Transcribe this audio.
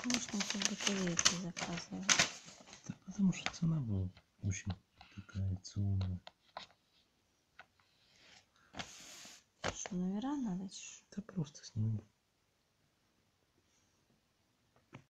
Можно как батарейки заказывать. Да потому что цена была очень такая акционная. Что, номера надо? Да просто сними.